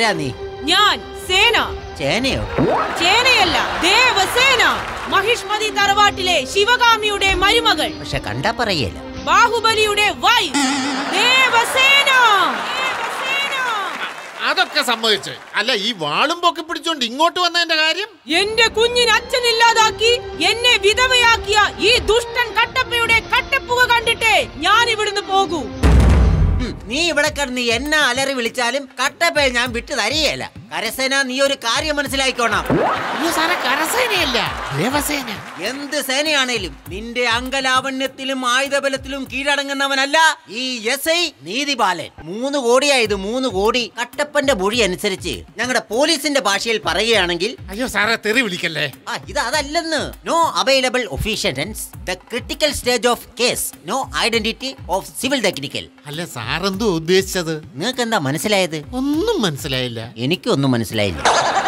ആരാ നീ? ഞാൻ സേന. ചേനയോ? ചേനയല്ല, ദേവസേന. മഹിഷ്മതി തറവാട്ടിലെ ശിവകാമിയുടെ മരുമകൾ. പക്ഷെ കണ്ടാ പറയല്ല. ബാഹുബലിയുടെ വൈഫ് ദേവസേന. അതൊക്കെ സമ്മതിച്ച്. അല്ല, ഈ വാളും പൊക്കി പിടിച്ചോണ്ട് ഇങ്ങോട്ട് വന്നതിന്റെ കാര്യം? എന്റെ കുഞ്ഞിന് അച്ഛനില്ലാതാക്കി എന്നെ വിധവയാക്കിയ ഈ ദുഷ്ടൻ കട്ടപ്പയുടെ കട്ടപ്പുക കണ്ടിട്ടേ ഞാൻ ഇവിടുന്ന് പോകൂ. നീ ഇവിടെ കിടന്ന് എന്നെ അലറി വിളിച്ചാലും കട്ടപ്പേ ഞാൻ വിട്ടു തരികയല്ല. കരസേന, നീ ഒരു കാര്യം മനസ്സിലാക്കിക്കോണം. കരസേനയല്ല, ദേവസേന. എന്ത് സേനയാണേലും നിന്റെ അംഗലാവണ്യത്തിലും ആയുധബലത്തിലും കീഴടങ്ങുന്നവനല്ല ഈ SI നീതിപാലൻ. 3 കോടിയായത് 3 കോടി. കട്ടപ്പന്റെ മൊഴി അനുസരിച്ച് ഞങ്ങളുടെ പോലീസിന്റെ ഭാഷയിൽ പറയുകയാണെങ്കിൽ, അയ്യോ സാറേ, തെറി വിളിക്കല്ലേ. ഇത് അതല്ലെന്ന്. No available officials, the critical stage of case, no identity of civil technical. അല്ല, സാറെന്തോ ഉദ്ദേശിച്ചത്? നിങ്ങൾക്ക് എന്താ മനസ്സിലായത്? ഒന്നും മനസ്സിലായില്ല. എനിക്കൊന്നും മനസ്സിലായില്ല.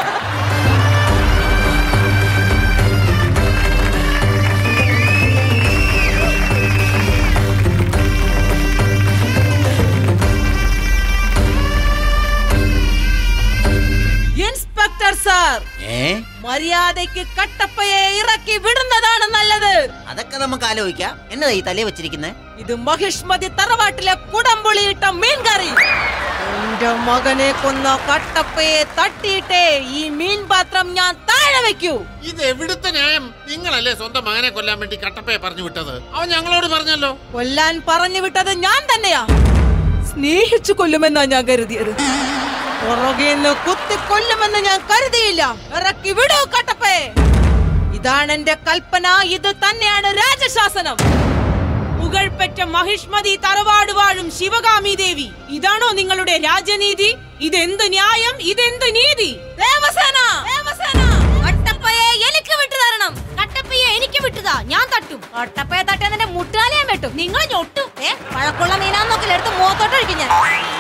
ഇൻസ്പെക്ടർ സാർ, മര്യാദയ്ക്ക് കട്ടപ്പയെ ഇറക്കി വിടുന്നതാണ് നല്ലത്. അതൊക്കെ നമുക്ക് ആലോചിക്കാം. എന്നതാ ഈ തലേ വെച്ചിരിക്കുന്നത്? ഇത് മഹിഷ്മതി തറവാട്ടിലെ കുടംപുളിയിട്ട മീൻകറി. എന്റെ മകനെ കൊന്ന കട്ടപ്പയെ തട്ടിയിട്ടേ ഈ മീൻ പാത്രം ഞാൻ താഴെ വെക്കൂ. ഇത് എവിടുത്തെ ന്യായം? നിങ്ങളല്ലേ സ്വന്തം മകനെ കൊല്ലാൻ വേണ്ടി കട്ടപ്പയെ പറഞ്ഞു വിട്ടത്? അവൻ ഞങ്ങളോട് പറഞ്ഞല്ലോ. കൊല്ലാൻ പറഞ്ഞു വിട്ടത് ഞാൻ തന്നെയാ. സ്നേഹിച്ചു കൊല്ലുമെന്നാ ഞാൻ കരുതിയത്. പുറകേന്ന് കുത്തി കൊല്ലുമെന്ന് ഞാൻ കരുതിയില്ല. ഇറക്കി വിടൂ കട്ടപ്പയെ. ഇതാണ് എന്റെ കൽപ്പന. ഇത് തന്നെയാണ് രാജശാസനം. മുകൾപ്പെട്ട മഹിഷ്മതി തറവാട് വാഴും ശിവകാമി ദേവി, ഇതാണോ നിങ്ങളുടെ രാജനീതി? ഇതെന്ത് ന്യായം? ഇതെന്ത് നീതി? ദേവസേന, കട്ടപ്പയെ എനിക്ക് വിട്ടു തരണം. കട്ടപ്പയെ എനിക്ക് വിട്ടുതാ, ഞാൻ തട്ടും. കട്ടപ്പയെ തട്ടാൻ എന്റെ മുട്ടാലെ ഞാൻ വെട്ടും. നിങ്ങൾ ഞൊട്ടും. പഴക്കുള്ള മീനാന്നൊക്കെ എടുത്ത് മോത്തോട്ട് ഒഴിക്കും ഞാൻ.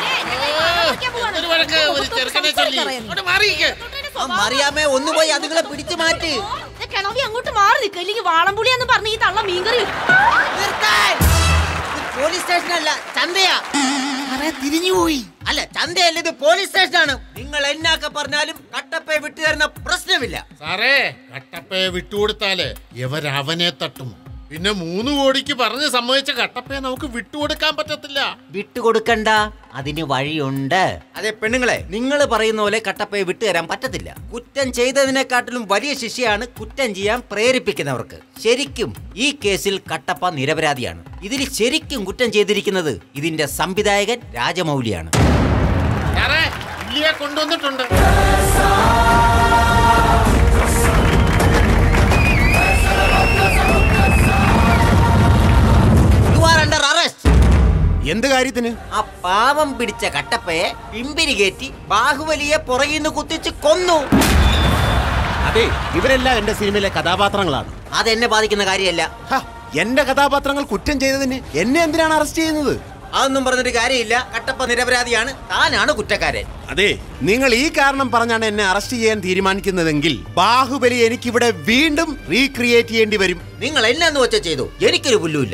അറിയാമേ, ഒന്ന് പോയി അതുങ്ങളെ പിടിച്ചു മാറ്റി. കിണവി അങ്ങോട്ട് മാറി നിൽക്കുക, ഇല്ലെങ്കിൽ വാളംപുളിയാന്ന് പറഞ്ഞ് ഈ തള്ള മീൻകറി. പോലീസ് സ്റ്റേഷനല്ല, ചന്തയാ. തിരിഞ്ഞുപോയി. അല്ല, ചന്തയല്ല, ഇത് പോലീസ് സ്റ്റേഷനാണ്. നിങ്ങൾ എന്നൊക്കെ പറഞ്ഞാലും കട്ടപ്പയെ വിട്ടു തരുന്ന പ്രശ്നമില്ല. സാറേ, കട്ടപ്പയെ വിട്ടുകൊടുത്താല് ഇവരവനെ തട്ടും. പിന്നെ 3 കോടിക്ക് പറഞ്ഞ് സമ്മതിച്ച കട്ടപ്പയെ നമുക്ക് വിട്ടുകൊടുക്കാൻ പറ്റത്തില്ല. വിട്ടുകൊടുക്കണ്ട, അതിന് വഴിയുണ്ട്. അതെ പെണ്ണുങ്ങളെ, നിങ്ങൾ പറയുന്ന പോലെ കട്ടപ്പയെ വിട്ടുതരാൻ പറ്റത്തില്ല. കുറ്റം ചെയ്തതിനെക്കാട്ടിലും വലിയ ശിക്ഷയാണ് കുറ്റം ചെയ്യാൻ പ്രേരിപ്പിക്കുന്നവർക്ക്. ശരിക്കും ഈ കേസിൽ കട്ടപ്പ നിരപരാധിയാണ്. ഇതിൽ ശരിക്കും കുറ്റം ചെയ്തിരിക്കുന്നത് ഇതിന്റെ സംവിധായകൻ രാജമൗലിയാണ്. കൊണ്ടുവന്നിട്ടുണ്ട്. എന്ത് കാര്യത്തിന്? ആ പാവം പിടിച്ച കട്ടപ്പയെ പിമ്പിരി കയറ്റി ബാഹുബലിയെ പുറകിന്ന് കുത്തിച്ച് കൊന്നു. അതെ, ഇവരെല്ലാം എന്റെ സിനിമയിലെ കഥാപാത്രങ്ങളാണ്. അതെന്നെ ബാധിക്കുന്ന കാര്യമല്ല. എന്റെ കഥാപാത്രങ്ങൾ കുറ്റം ചെയ്തതിന് എന്നെ എന്തിനാണ് അറസ്റ്റ് ചെയ്യുന്നത്? അതൊന്നും പറഞ്ഞിട്ട് കാര്യമില്ല. കട്ടപ്പ നിരപരാധിയാണ്, താനാണ് കുറ്റക്കാരൻ. അതെ, നിങ്ങൾ ഈ കാരണം പറഞ്ഞാണ് എന്നെ അറസ്റ്റ് ചെയ്യാൻ തീരുമാനിക്കുന്നതെങ്കിൽ ബാഹുബലി എനിക്കിവിടെ വീണ്ടും റീക്രിയേറ്റ് ചെയ്യേണ്ടി വരും. നിങ്ങൾ എന്നു വെച്ച ചെയ്തു, എനിക്കൊരു പുല്ലുമില്ല.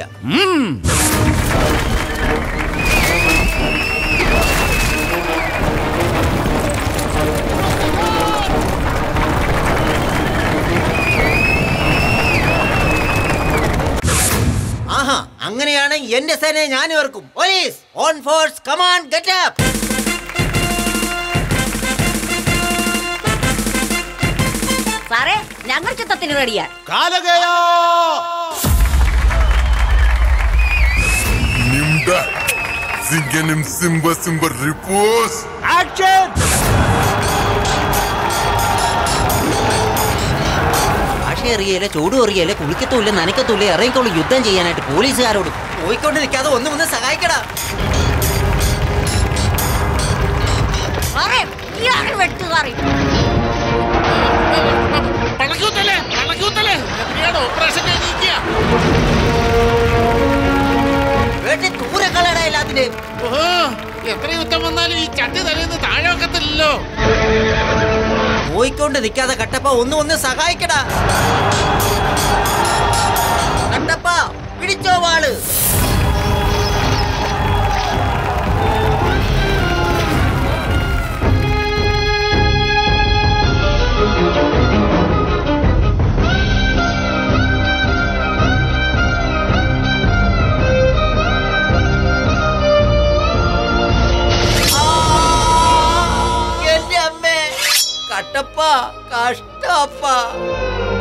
ആഹാ, അങ്ങനെയാണ് എന്റെ സേനയെ ഞാൻ ഓർക്കും. Police on force, command, get up. സാറേ, ഞങ്ങൾ ചിത്രത്തിന് റെഡിയാ. അറിയില്ല, ചൂടും അറിയില്ല, കുളിക്കത്തുമില്ല, നനയ്ക്കത്തുമില്ല, ഇറങ്ങിക്കോളൂ യുദ്ധം ചെയ്യാനായിട്ട് പോലീസുകാരോട്. പോയിക്കൊണ്ട് നിൽക്കാതെ ഒന്ന് സഹായിക്കടാ. ദൂരക്കളടാ എല്ലാത്തിന്റെയും. എത്ര യുദ്ധം വന്നാലും ഈ ചട്ടി തലേന്ന് താഴെ വെക്കത്തില്ലല്ലോ. പോയിക്കൊണ്ട് നിൽക്കാതെ കട്ടപ്പ ഒന്ന് സഹായിക്കടാ. കട്ടപ്പ പിടിച്ചോ വാള്. കട്ടപ്പ കഷ്ടപ്പ.